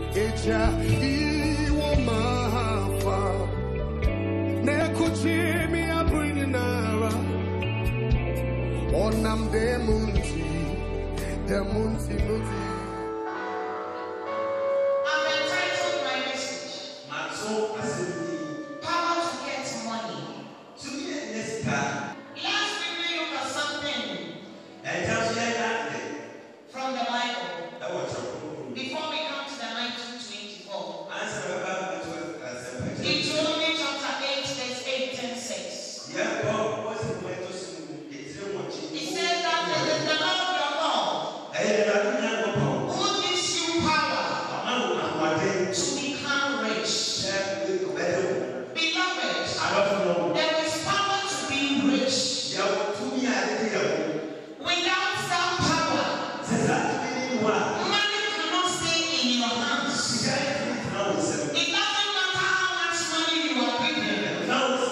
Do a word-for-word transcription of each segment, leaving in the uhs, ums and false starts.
Eja iwo mahafa Nekuchimi abrini nara Onam demunti Demunti muti. I've entitled my message Power to Get Money. Last week we looked at something from the Bible. Before we come to the nineteen twenty-four, Deuteronomy chapter eight, verse eight and six. It says that it is the Lord your God who gives you power to become rich. Beloved, there is power to be rich. Without that power, money cannot stay in your hands. It doesn't matter how much money you are giving, it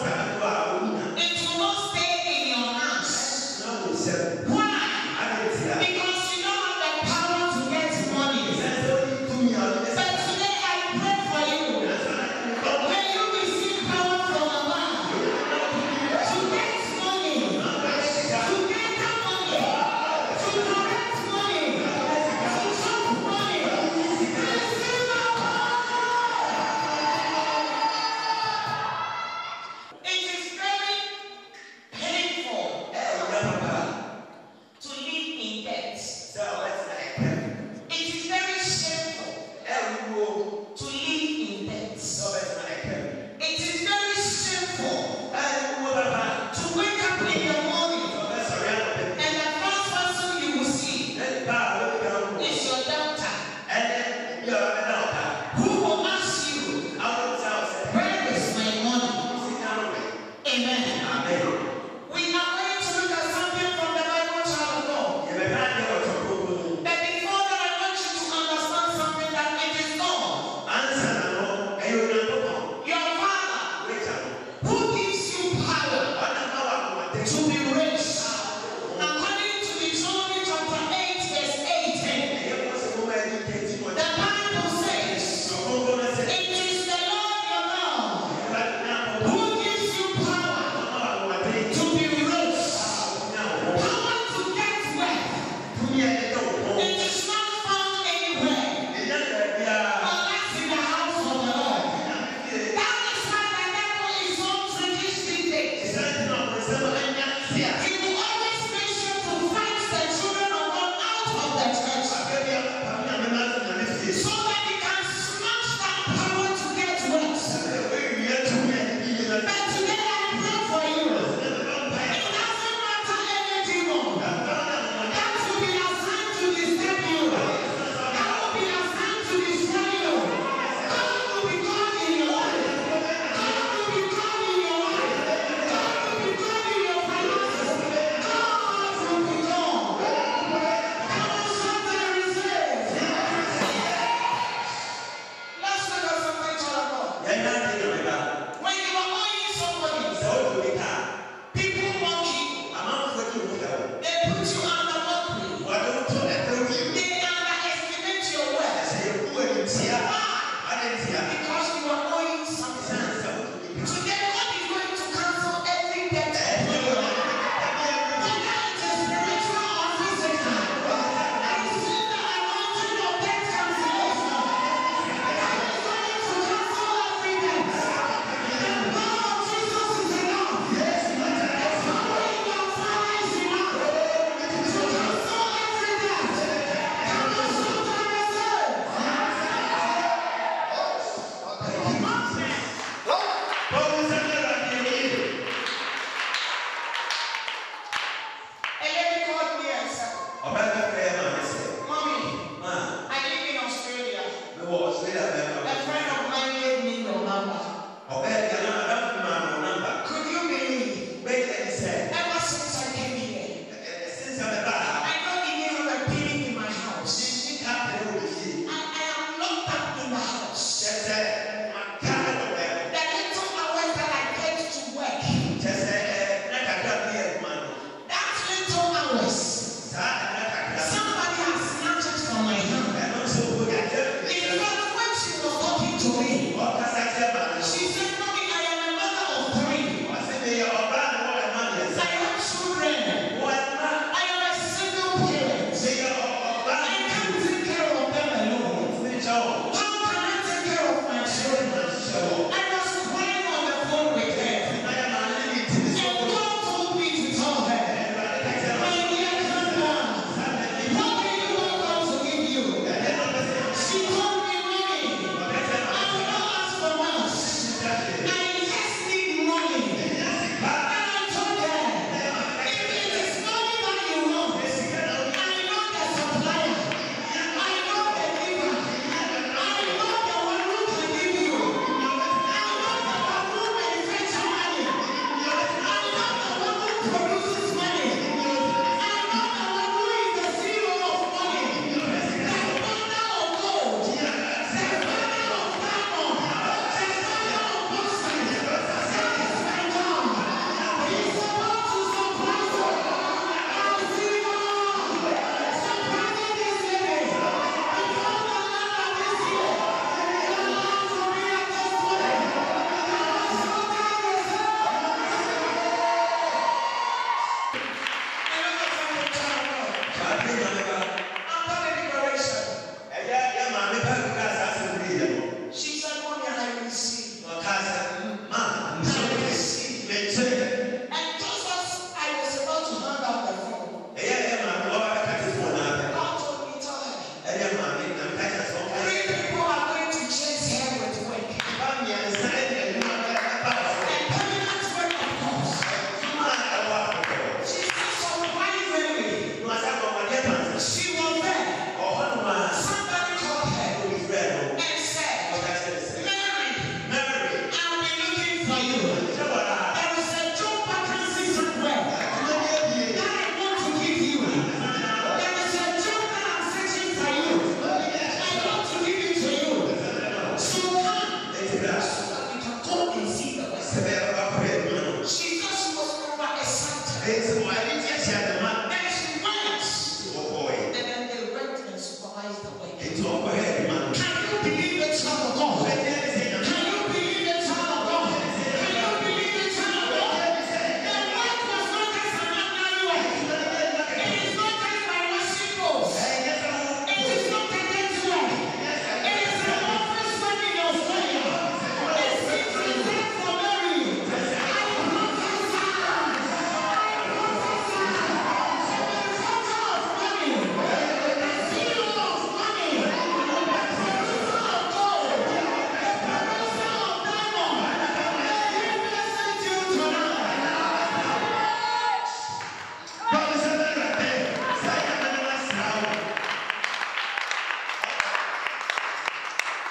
will not stay in your hands. Why? Because you don't have the power to get money. But today I pray for you. May you receive power from above to get money, to get that money, to correct money, to chop money. Receive that power. It is very painful to live in debt. It is very shameful to live in debt. It is very shameful to wake up in the morning and the first person you will see is your doctor, who will ask you, where is my money? Amen. We are going to look at something from the Bible, child of God. But before that, I want you to understand something, that it is God, your Father, who gives you power to be rich. According to Deuteronomy chapter eight, verse eighteen, the Bible says, it is the Lord your God who gives you power to be rich. Power to get wealth. It is not found anywhere unless in the house of the Lord. That is why the devil is so trickish these days. He will always make sure to fight the children of God out of the church so that he can smash that power to get wealth. But today I pray for you. It doesn't matter any demon that will be assigned to disturb you, that will be assigned to destroy you. God will be God in your life. God will be God in your life. God will be God in your finances. God will be God. Come on, something receive. Let's look at something, child of God. When you are owing somebody, people mock you. They put you under mockery. They underestimate your worth. Why? Because you are owing something. Today, God is going to cancel every debt of your life. Whether it is spiritual or physical. I see the anointing of debt cancellation. God is going to cancel every debt. The blood of Jesus is enough. The power in your Father is enough to cancel every debt. Come on, somebody say. A lady called me and said, Mommy, I live in Australia. A friend of mine gave me your number. Could you believe? Ever since I came here, I don't even have a penny in my house. I, I am locked up in the house. The little hours that I get to work, that little hours, somebody has snatched it from my hand. In fact,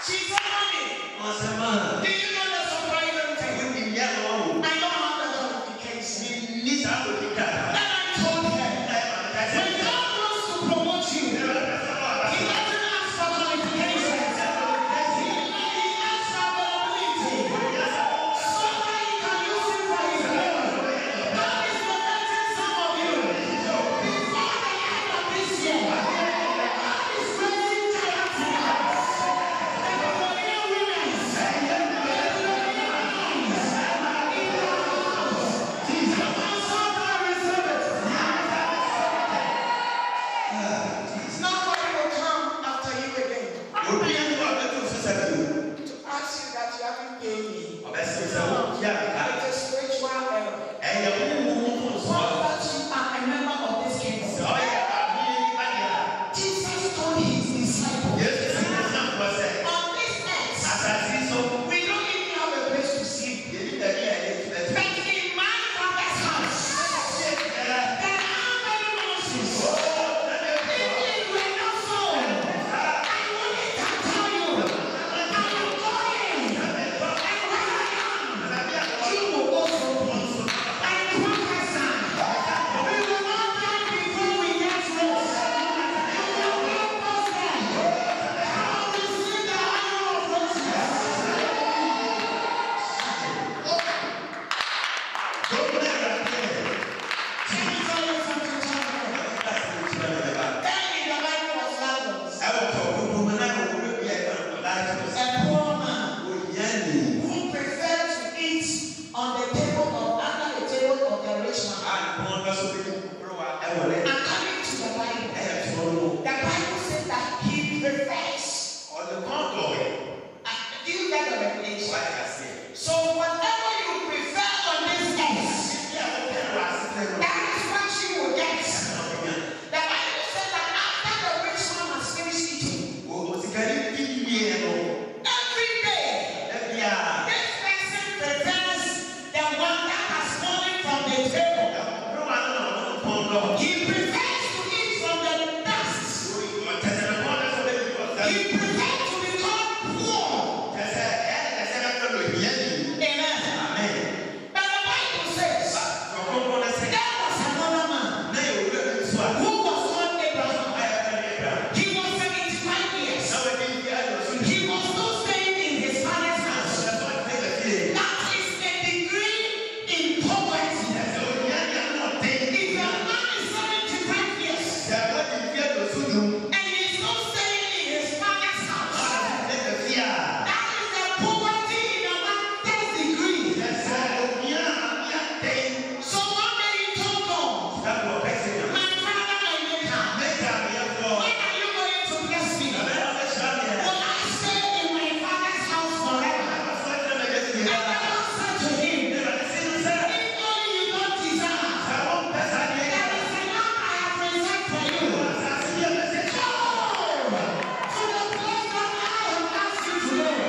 She said, Mommy, do you know the surprising thing? I don't have the qualification. Then I told her, when God wants to promote you, He doesn't ask for qualifications. He asks for ability. So that He can use it for His glory. God is protecting some of you. Before the end of this year, God is raising giants in your house. The Korean women, the Korean men, in your house. Jesus, my son, I receive it. Nobody will come after you again to ask you that you haven't paid me. It's a spiritual error. What that you are a member of this kingdom. Jesus told his disciples, on this earth, we don't even have a place to sleep. But in my Father's house, there are many mansions. If it were not so, I wouldn't have told you. I am going, and when I am, you will also be. I prophesy, we will not die before we get rest. You will not pass them. I will receive the honor of righteousness. Let me tell you something, child. Then in the Bible was Lazarus, a poor man who preferred to eat on the table of under the table of the rich man. According to the Bible, the Bible says that he prefers. Uh, Do you get the revelation? So whatever you prefer on this earth, that is what you will get. The Bible says that after the rich man has finished eating, every day this person prefers the one that has fallen from the table. He prefers to eat from the dust. He prefers to become poor. Amen. But the Bible says there was another man who was called Abraham. He was seventy-five years. He was still staying in his father's house. That is a degree in poverty. If a man is seventy-five years and he's still staying in his father's house, that is the poverty in a man's third degree. So one day he told God, my Father, my Maker, when are you going to bless me? Will I stay in my father's house forever? And the Lord said to him, if only you don't desire, there is a lamp I have reserved for you. Go to the place that I have asked you to go.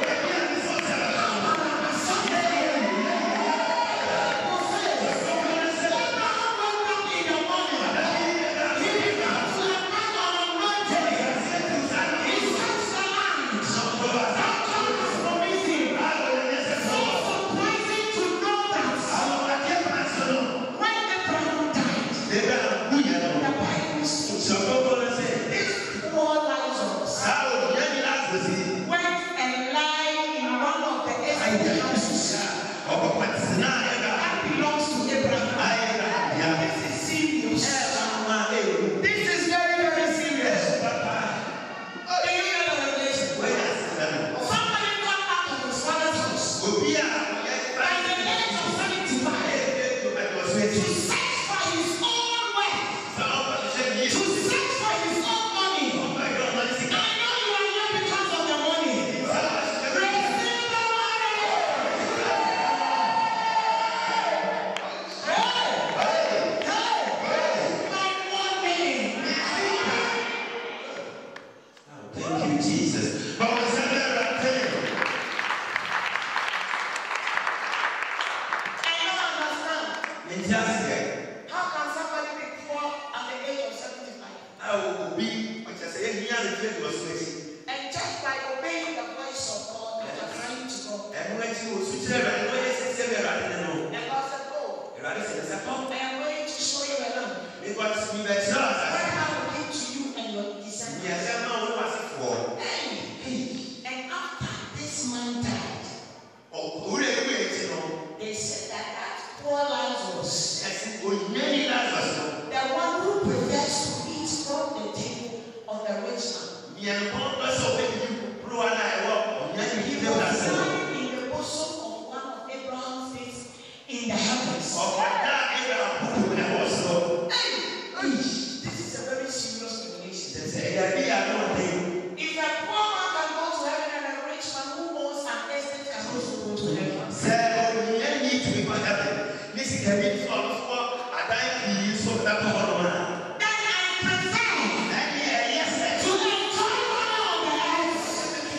Abraham woke up in the morning. He began to embark on a mountain. He searched the land. That God has promised him. So surprising to know that when Abraham died, the Bible says this poor Lazarus went and lied in one of the estate houses that belongs to Abraham. This is serious. This is very, very serious. Do you know the revelation?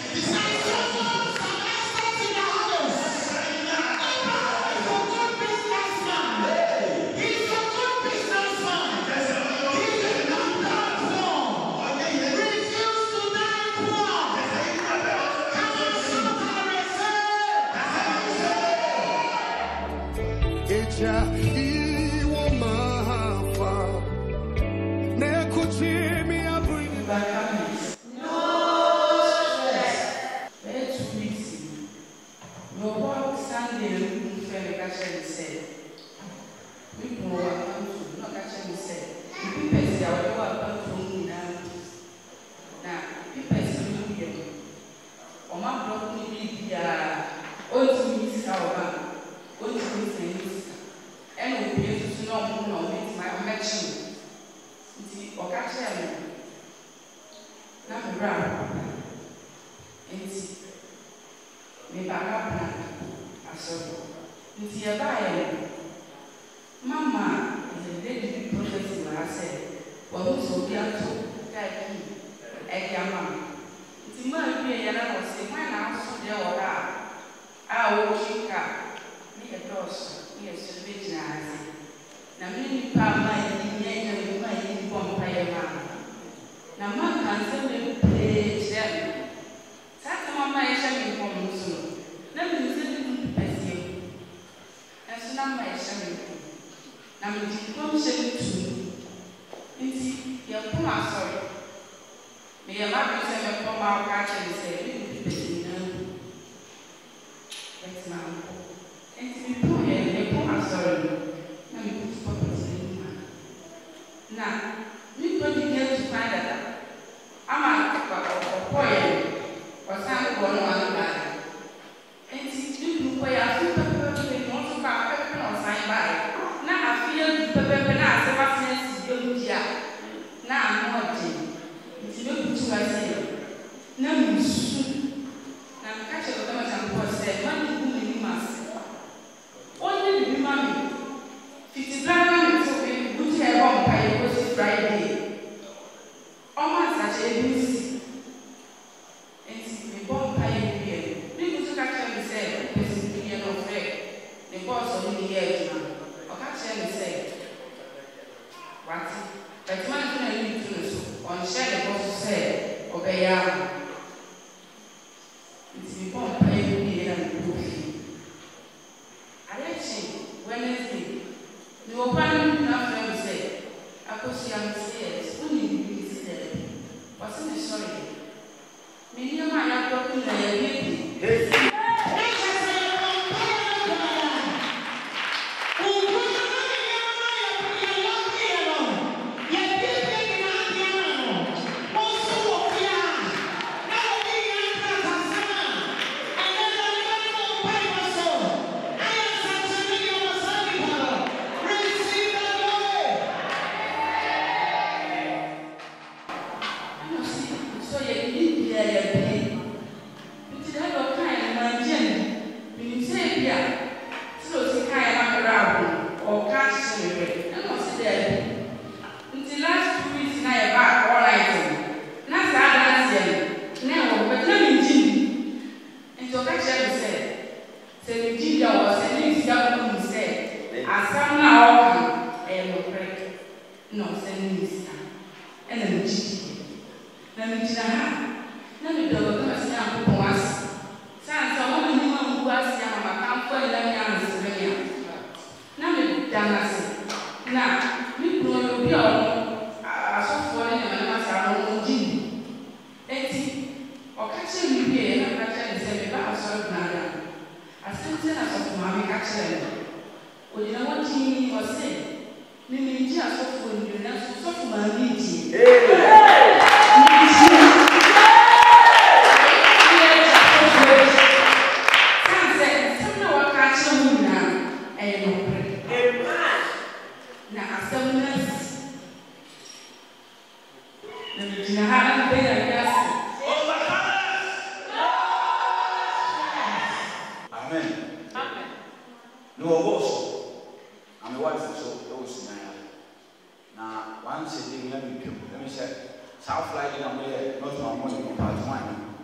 South Flight in a way, not my money, part one.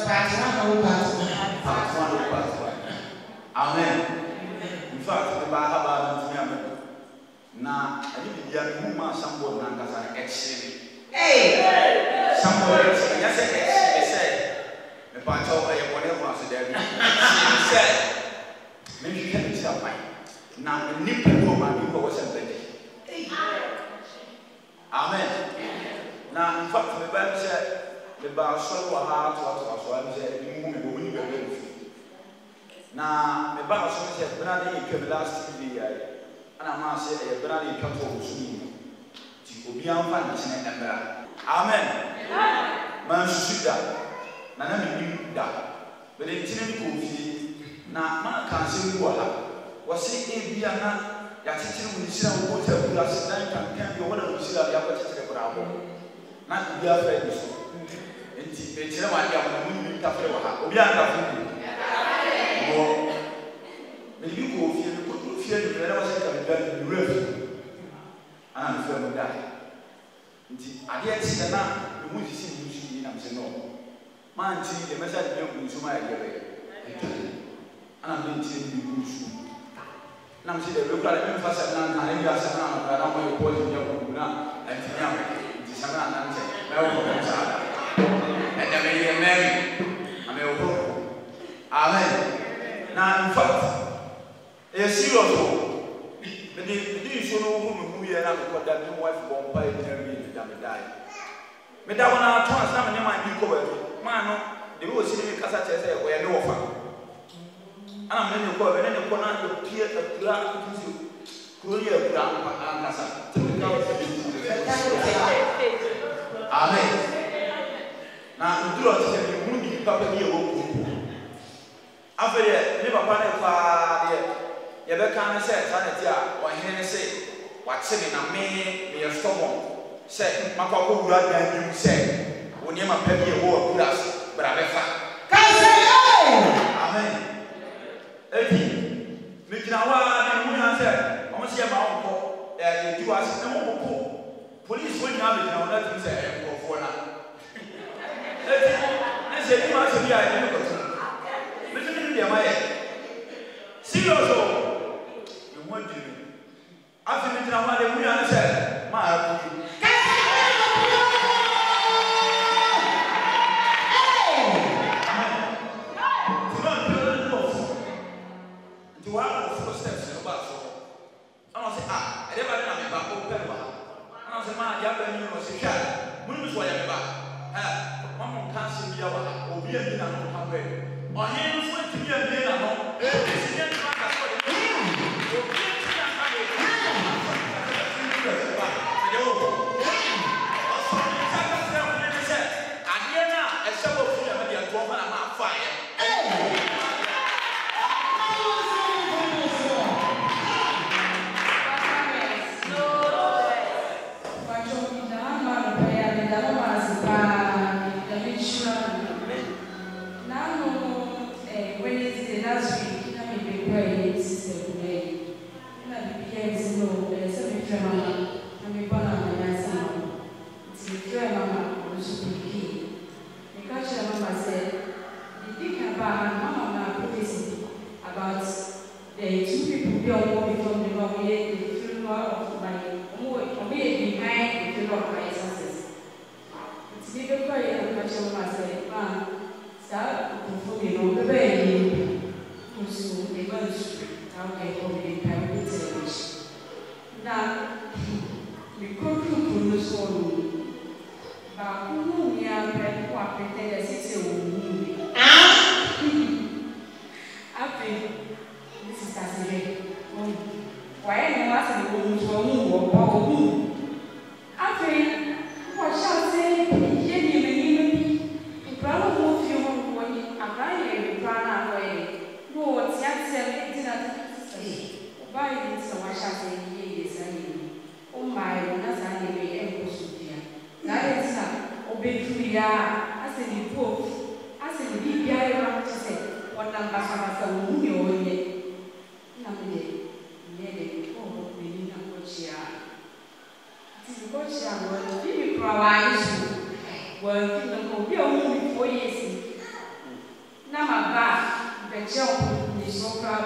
part one or part one? Part one or part one. Amen. In fact, the Bible about me, now, I need to be a woman, somebody who has an excellent. Hey! Somebody, yes, I said, the part of whatever was there. She said, maybe you can tell me. Now, the new people, my people was a lady. Amen. Now, in fact, the Bible said, the Bible said, what I said, the woman will win your now, the Bible said, Bernard came last year, and I must say, Bernard come to me. To be on fun, amen. Man, shoot that. Nana, you that. But it's in the now, man can't see what was it in Vienna. Yatiti will see a water glass, then can be one of the see the other bravo. Not be afraid. It's a man young woman, Tafra, we are not. Maybe you go feel the fear you never said that you will. I'm firm that. I didn't see the man who is seeing you, I'm saying no. Man, see the message you to my idea. And I'm going to see you. I'm saying the local emphasis and I think that's not I don't want to call you and it's a man and I may be married. I may hope. Amen. Now, in fact, a serious but the show no woman who you have got that new wife born by the die. Madame, our trans, some of them might be covered. Man, they will see me because I said, we are no offer. I'm in the corner, and then the corner to appear a black to Korea brown Angasa. Amen. Now, do not tell me, wounding Papa Dio. After that, never panic for the Yabaka said, Sanatia, or Hennessy, what's in a man, be a storm. Said, my papa would have you said, when you're my baby, a war with us, but I Amen. Eti, me jina wa na mu na se, o mo se ma wo ko, eh you as na wo ko. Police when na me na na tin se e ko fo na. Eti, na se ni ma se bi a ni ko tu. Me se ni dia ma ye. Serious o. Me mo jini. Afi me jina wa na mu na se, ma a ku.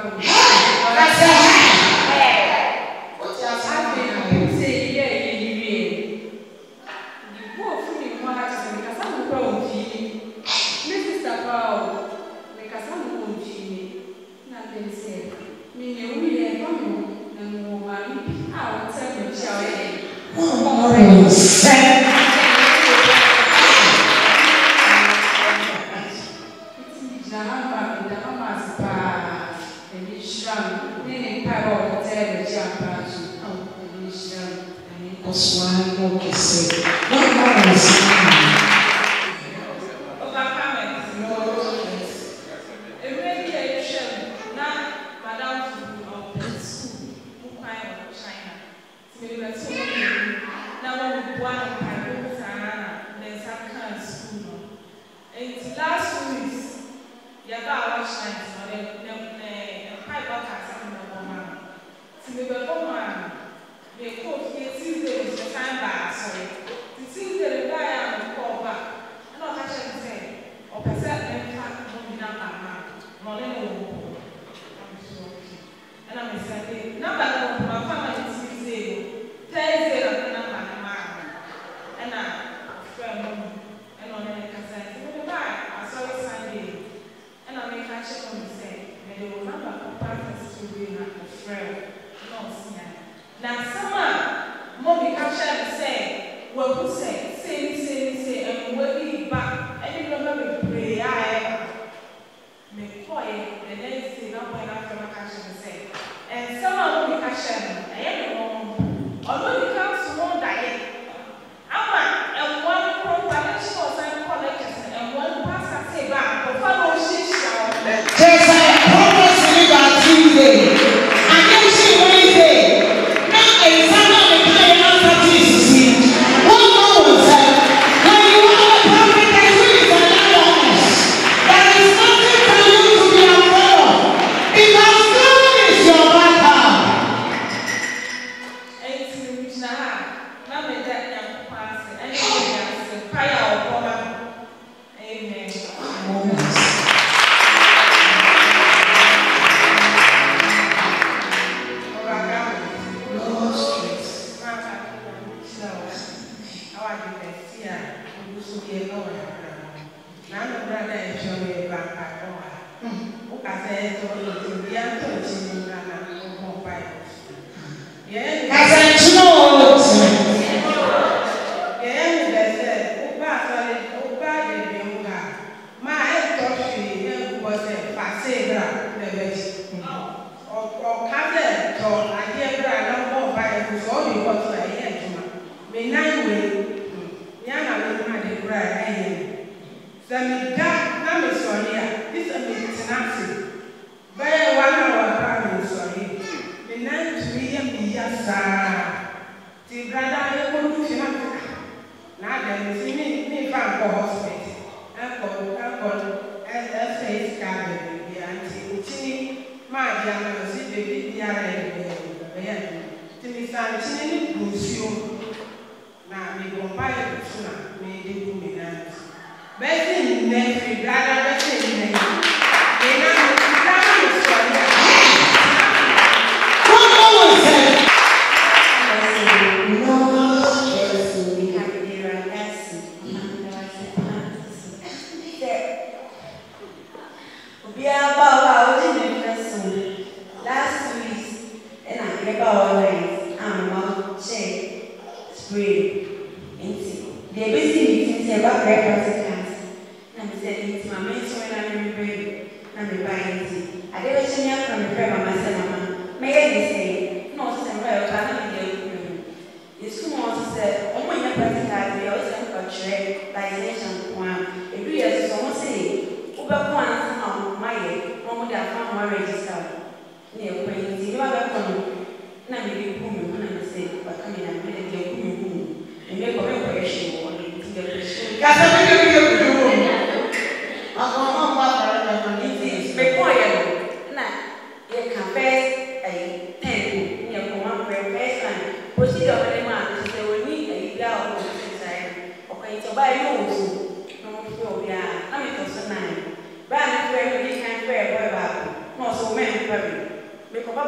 Brand new, very, very kind, very, very, very, no, so many, very.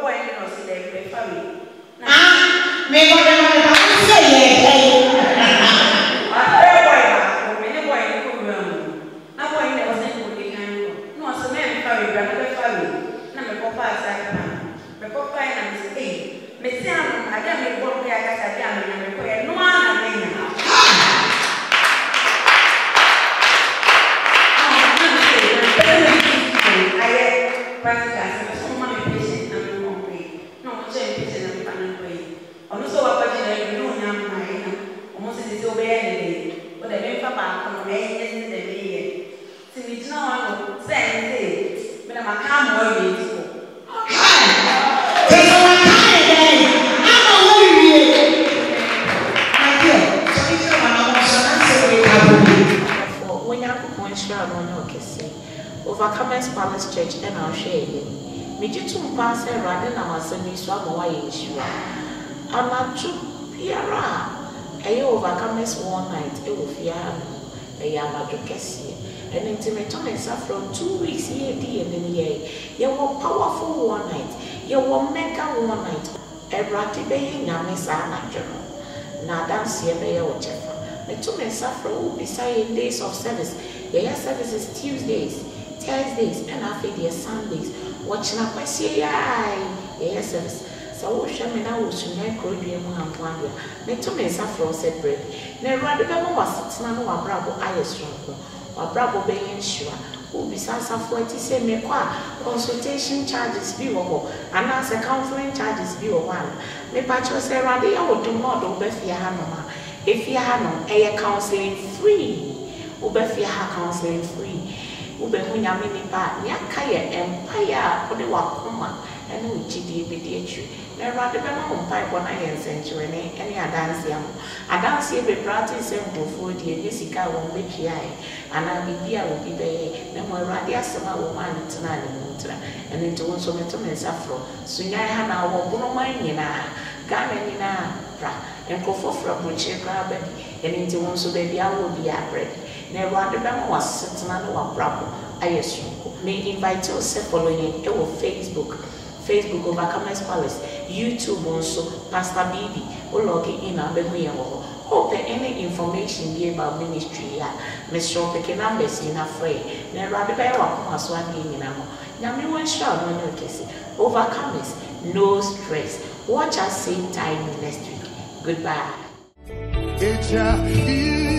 boy and no see the family. Ah, me go to my say yeah. I boy, me boy in the na boy never send for the kind. No, so me family, brother family. Na me papa aside na. Me papa na me say, me say am I dey me go pay akasa dey am me ko e no na me nya. Practice some money patient and no pay. No, change patient and pan pay. On so what you know, young man, almost is obeying. But the name for back on the main day. See, we know saying, but I'm a calm way. Take my time again. I'm a worry. My dear, so if you want to answer it, when you're going to share on your kissing. Overcomers Palace Church and our share. Miji to pass a rather than our semi swam away issue. I'm not true, Piara. A overcomers one night, it will fear a Yamadokesi. An intimate on from two weeks here, dear, and then ye. You were powerful one night, you were mega one night. A ratty bay, Yamisana journal. Now dance here, may or Jeffer. The two men suffer beside days of service. Your service is Tuesdays. Thursdays and after their Sundays, watching up my C I. Yes, so Shaman, I was soon make good dream one one year. Make two men suffer said bread. Never rather than was six man or bravo, I assume, or bravo being sure. Who besides a forty say me qua consultation charges be or and as a counseling charges be or one. Me patch was a rather I would do not obey your hanoma. If you had no air counseling free, obey your counseling free. Ube hunya mini ba nyaka ye empire ode wakoma ene ugidi ebediechu na rade be ma umpai bona ye nsenchwe ne ene adanse am adanse be practice emfofo die nyesika wo betwia e ana bibia wo bibe na mo rade asema wo ma ntena ne mutra ene nto wo so meto mensafro sunya ha na wo bono man nyina gana nyina pra enkofo fra broche kra ba ene nto wo so be bia wo bia bread. Never had the memo was sitting on one bravo. I assume. May invite you to following our Facebook, Facebook Overcomers Palace, YouTube also, Pastor B B, or logging in our baby. Hope any information here about ministry here. Miss Shaw picking numbers in a fray. Never had the bear walk as one game in Amo. Yami one shot on your case. Overcomers, no stress. Watch us same time next week. Goodbye.